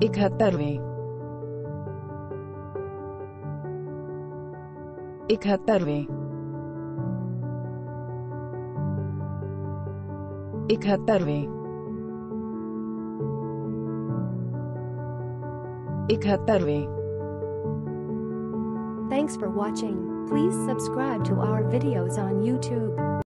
اکہترویں اکہترویں اکہترویں اکہترویں Thanks for watching. Please subscribe to our videos on YouTube.